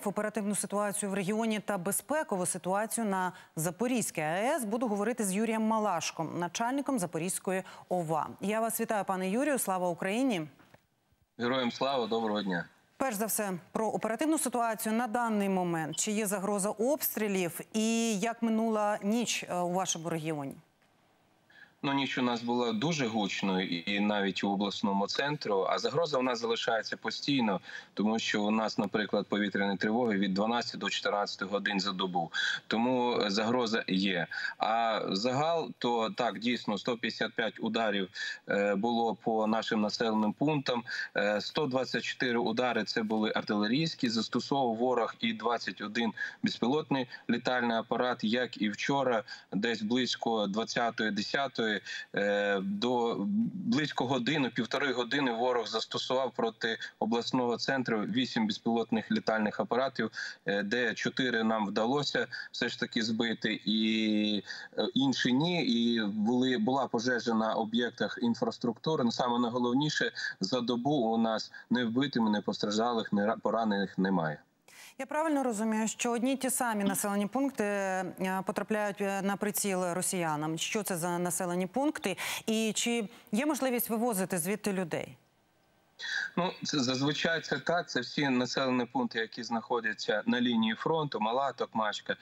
оперативну ситуацію в регіоні та безпекову ситуацію на Запорізькій АЕС буду говорити з Юрієм Малашком, начальником Запорізької ОВА. Я вас вітаю, пане Юрію. Слава Україні! Героям слава, доброго дня! Перш за все, про оперативну ситуацію на даний момент. Чи є загроза обстрілів і як минула ніч у вашому регіоні? Ніч у нас була дуже гучною і навіть у обласному центру, а загроза у нас залишається постійно, тому що у нас, наприклад, повітряні тривоги від 12 до 14 годин за добу. Тому загроза є. А загал, то так, дійсно, 155 ударів було по нашим населеним пунктам, 124 удари – це були артилерійські, застосовував ворог і 21 безпілотний літальний апарат, як і вчора, десь близько 20-10 до близько години, півтори години ворог застосував проти обласного центру 8 безпілотних літальних апаратів, де 4 нам вдалося все ж таки збити, і інші ні. І була пожежа на об'єктах інфраструктури. Саме найголовніше, за добу у нас не вбитими, не постраждалих, не поранених немає. Я правильно розумію, що одні й ті самі населені пункти потрапляють на приціл росіянам? Що це за населені пункти? І чи є можливість вивозити звідти людей? Зазвичай це так. Це всі населені пункти, які знаходяться на лінії фронту. Мала Токмачка,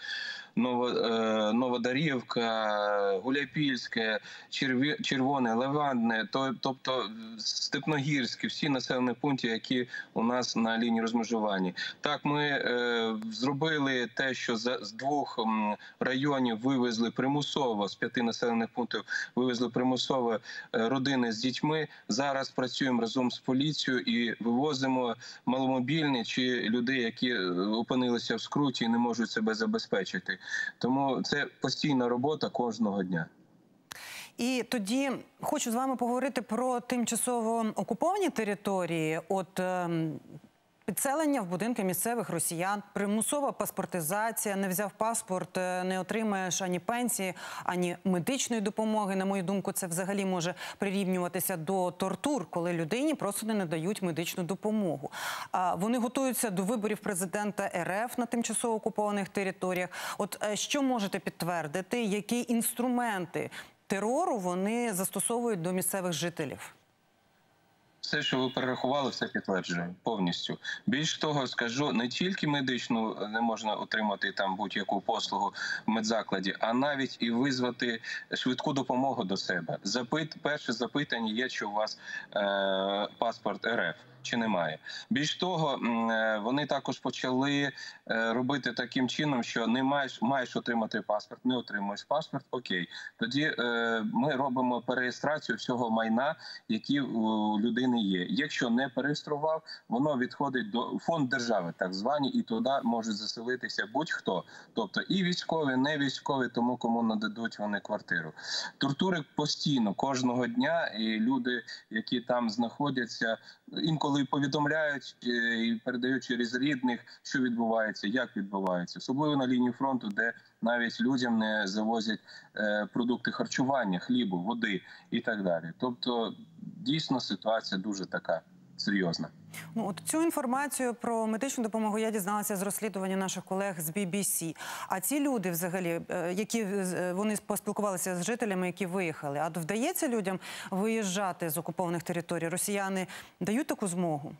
Новодарівка, Гуляйпільське, Червоне, Левандне, тобто Степногірське, всі населені пункти, які у нас на лінії розмежування. Так, ми зробили те, що з 2 районів вивезли примусово, з 5 населених пунктів вивезли примусово родини з дітьми. Зараз працюємо разом з поліцією і вивозимо маломобільні чи людей, які опинилися в скруті і не можуть себе забезпечити. Тому це постійна робота кожного дня. І тоді хочу з вами поговорити про тимчасово окуповані території. Підселення в будинки місцевих росіян, примусова паспортизація, не взяв паспорт, не отримаєш ані пенсії, ані медичної допомоги. На мою думку, це взагалі може прирівнюватися до тортур, коли людині просто не надають медичну допомогу. Вони готуються до виборів президента РФ на тимчасово окупованих територіях. Що можете підтвердити, які інструменти терору вони застосовують до місцевих жителів? Все, що ви перерахували, все підтверджує повністю. Більш того, скажу, не тільки медичну не можна отримати там будь-яку послугу в медзакладі, а навіть і визвати швидку допомогу до себе. Перше запитання є, чи у вас паспорт РФ. Чи немає. Більш того, вони також почали робити таким чином, що не маєш отримати паспорт, не отримуєш паспорт, окей. Тоді ми робимо перереєстрацію всього майна, які у людини є. Якщо не перереєстрував, воно відходить до фонд держави, так звані, і туди може заселитися будь-хто. Тобто і військові, не військові, тому кому нададуть вони квартиру. Тортури постійно, кожного дня, і люди, які там знаходяться, інколи повідомляють і передають через рідних, що відбувається, як відбувається. Особливо на лінії фронту, де навіть людям не завозять продукти харчування, хлібу, води і так далі. Тобто, дійсно, ситуація дуже така серйозна. Цю інформацію про медичну допомогу я дізналася з розслідування наших колег з BBC. А ці люди взагалі, вони поспілкувалися з жителями, які виїхали. А вдається людям виїжджати з окупованих територій? Росіяни дають таку змогу?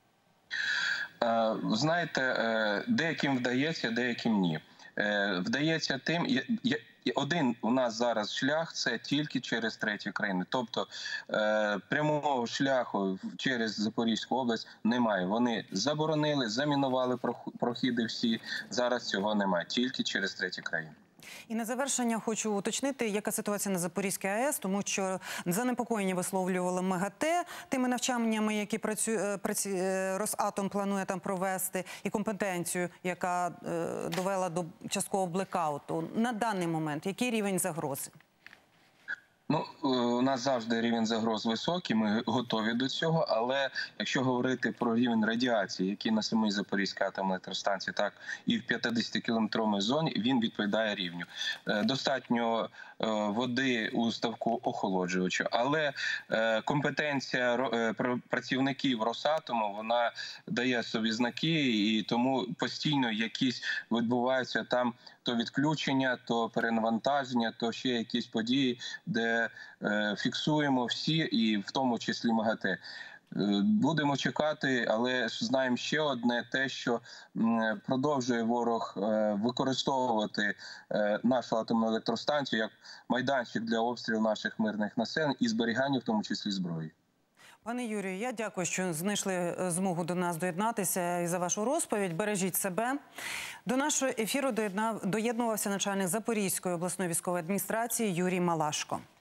Знаєте, деяким вдається, деяким ні. Вдається тим... Один у нас зараз шлях – це тільки через треті країни. Тобто прямого шляху через Запорізьку область немає. Вони заборонили, замінували прохіди всі. Зараз цього немає. Тільки через треті країни. І на завершення хочу уточнити, яка ситуація на Запорізькій АЕС, тому що занепокоєння висловлювали МАГАТЕ тими навчаннями, які Росатом планує там провести, і компетенцію, яка довела до часткового блекауту. На даний момент який рівень загрози? у нас завжди рівень загроз високий, ми готові до цього, але якщо говорити про рівень радіації, який на самій Запорізькій атомній електростанції, так і в 50-кілометровій зоні, він відповідає рівню. Достатньо води у ставку охолоджувача, але компетенція працівників Росатому, вона дає собі знаки, і тому постійно якісь відбуваються там то відключення, то перенавантаження, то ще якісь події, де фіксуємо всі, і в тому числі МАГАТЕ. Будемо чекати, але ж знаємо ще одне, те, що продовжує ворог використовувати нашу атомну електростанцію як майданчик для обстрілу наших мирних населень і зберігання, в тому числі, зброї. Пане Юрію, я дякую, що знайшли змогу до нас доєднатися і за вашу розповідь. Бережіть себе. До нашого ефіру доєднувався начальник Запорізької обласної військової адміністрації Юрій Малашко.